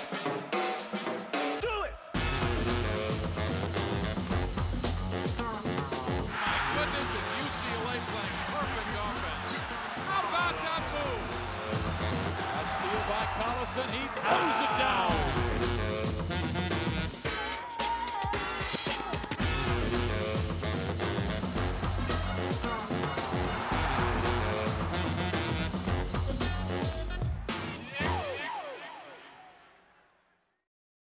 Do it! My goodness, is UCLA playing perfect offense. How about that move? A steal by Collison. He throws it